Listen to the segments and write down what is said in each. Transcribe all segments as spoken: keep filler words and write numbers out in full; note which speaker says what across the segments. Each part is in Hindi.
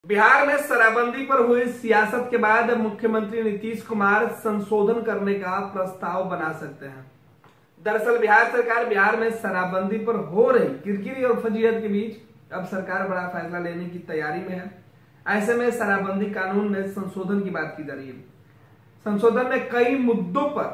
Speaker 1: बिहार में शराबबंदी पर हुई सियासत के बाद मुख्यमंत्री नीतीश कुमार संशोधन करने का प्रस्ताव बना सकते हैं। दरअसल बिहार सरकार बिहार में शराबबंदी पर हो रही किरकिरी और फजीहत के बीच अब सरकार बड़ा फैसला लेने की तैयारी में है। ऐसे में शराबबंदी कानून में संशोधन की बात की जा रही है। संशोधन में कई मुद्दों पर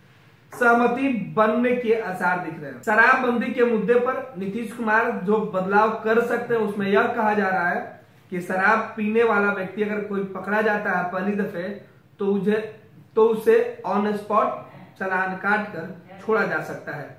Speaker 1: सहमति बनने के आसार दिख रहे हैं। शराबबंदी के मुद्दे पर नीतीश कुमार जो बदलाव कर सकते हैं उसमें यह कहा जा रहा है कि शराब पीने वाला व्यक्ति अगर कोई पकड़ा जाता है पहली दफे तो उसे तो उसे ऑन स्पॉट चालान काट कर छोड़ा जा सकता है,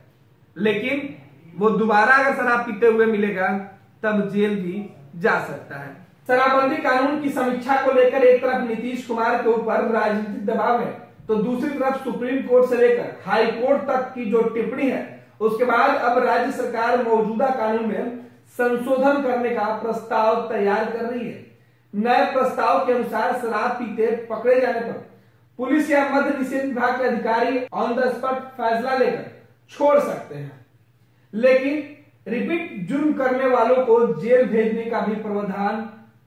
Speaker 1: लेकिन वो दोबारा अगर शराब पीते हुए मिलेगा तब जेल भी जा सकता है। शराबबंदी कानून की समीक्षा को लेकर एक तरफ नीतीश कुमार के ऊपर राजनीतिक दबाव है तो दूसरी तरफ सुप्रीम कोर्ट से लेकर हाई कोर्ट तक की जो टिप्पणी है उसके बाद अब राज्य सरकार मौजूदा कानून में संशोधन करने का प्रस्ताव तैयार कर रही है। नए प्रस्ताव के अनुसार शराब पीते पकड़े जाने पर पुलिस या मद्य निषेध विभाग के अधिकारी ऑन द स्पॉट फैसला लेकर छोड़ सकते हैं, लेकिन रिपीट जुर्म करने वालों को जेल भेजने का भी प्रावधान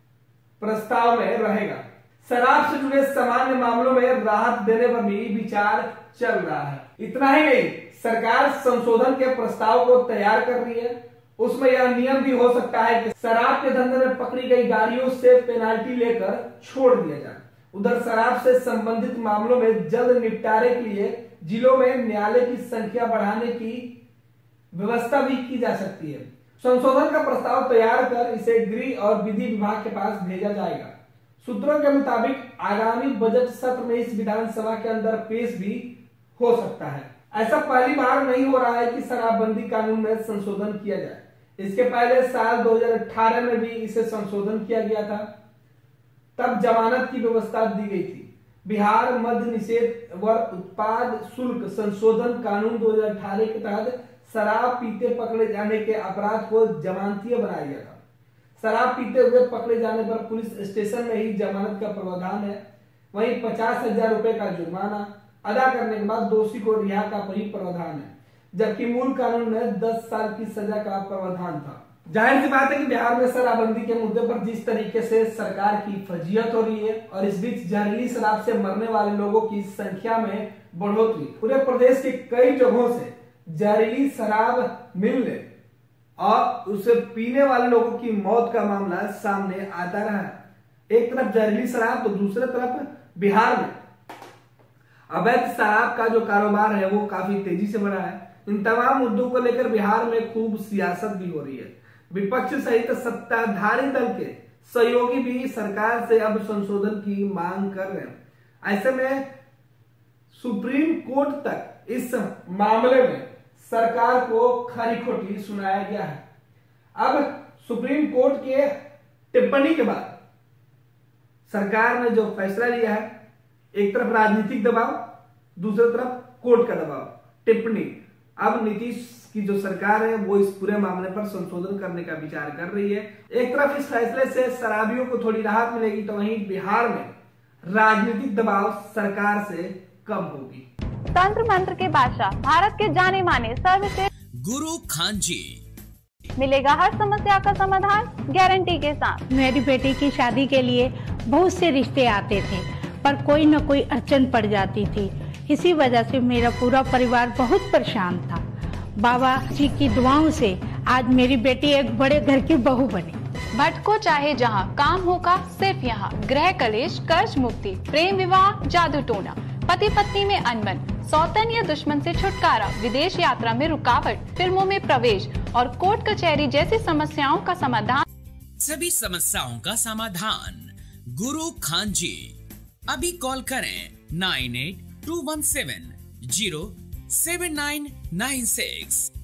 Speaker 1: प्रस्ताव में रहेगा। शराब से जुड़े सामान्य मामलों में राहत देने पर भी विचार चल रहा है। इतना ही नहीं, सरकार संशोधन के प्रस्ताव को तैयार कर रही है। उसमें यह नियम भी हो सकता है कि शराब के धंधे में पकड़ी गई गाड़ियों से पेनाल्टी लेकर छोड़ दिया जाए। उधर शराब से संबंधित मामलों में जल्द निपटारे के लिए जिलों में न्यायालय की संख्या बढ़ाने की व्यवस्था भी की जा सकती है। संशोधन का प्रस्ताव तैयार कर इसे गृह और विधि विभाग के पास भेजा जाएगा। सूत्रों के मुताबिक आगामी बजट सत्र में इस विधानसभा के अंदर पेश भी हो सकता है। ऐसा पहली बार नहीं हो रहा है कि शराबबंदी कानून में संशोधन किया जाए। इसके पहले साल दो हज़ार अठारह में भी इसे संशोधन किया गया था, तब जमानत की व्यवस्था दी गई थी। बिहार मद्य निषेध व उत्पाद शुल्क संशोधन कानून दो हज़ार अठारह के तहत शराब पीते पकड़े जाने के अपराध को जमानतीय बनाया गया था। शराब पीते हुए पकड़े जाने पर पुलिस स्टेशन में ही जमानत का प्रावधान है। वहीं पचास हजार रुपए का जुर्माना अदा करने के बाद दोषी को रिहा का भी प्रावधान है, जबकि मूल कानून में दस साल की सजा का प्रावधान था। जाहिर सी बात है कि बिहार में शराबबंदी के मुद्दे पर जिस तरीके से सरकार की फजीहत हो रही है और इस बीच जहरीली शराब से मरने वाले लोगों की संख्या में बढ़ोतरी, पूरे प्रदेश के कई जगहों से जहरीली शराब मिलने और उसे पीने वाले लोगों की मौत का मामला सामने आता रहा है। एक तरफ जहरीली शराब तो दूसरे तरफ बिहार में अवैध शराब का जो कारोबार है वो काफी तेजी से बढ़ा है। इन तमाम मुद्दों को लेकर बिहार में खूब सियासत भी हो रही है। विपक्ष सहित सत्ताधारी दल के सहयोगी भी सरकार से अब संशोधन की मांग कर रहे हैं। ऐसे में सुप्रीम कोर्ट तक इस मामले में सरकार को खरी खोटी सुनाया गया है। अब सुप्रीम कोर्ट के टिप्पणी के बाद सरकार ने जो फैसला लिया है, एक तरफ राजनीतिक दबाव, दूसरी तरफ कोर्ट का दबाव, टिप्पणी। अब नीतीश की जो सरकार है वो इस पूरे मामले पर संशोधन करने का विचार कर रही है। एक तरफ इस फैसले से शराबियों को थोड़ी राहत मिलेगी तो वहीं बिहार में राजनीतिक दबाव सरकार से कम होगी।
Speaker 2: तंत्र मंत्र के बादशाह, भारत के जाने माने सर्वश्रेष्ठ
Speaker 3: गुरु खान जी,
Speaker 2: मिलेगा हर समस्या का समाधान गारंटी के साथ।
Speaker 4: मेरी बेटी की शादी के लिए बहुत से रिश्ते आते थे पर कोई न कोई अड़चन पड़ जाती थी। इसी वजह से मेरा पूरा परिवार बहुत परेशान था। बाबा जी की दुआओं से आज मेरी बेटी एक बड़े घर की बहू बनी।
Speaker 5: भटको चाहे जहां, काम होगा सिर्फ यहाँ। गृह कलेश, कर्ज मुक्ति, प्रेम विवाह, जादू टोना, पति पत्नी में अनबन, सौतन या दुश्मन से छुटकारा, विदेश यात्रा में रुकावट, फिल्मों में प्रवेश और कोर्ट कचहरी जैसी समस्याओं का समाधान।
Speaker 3: सभी समस्याओं का समाधान गुरु खान जी। अभी कॉल करें nine eight two one seven zero seven nine nine six.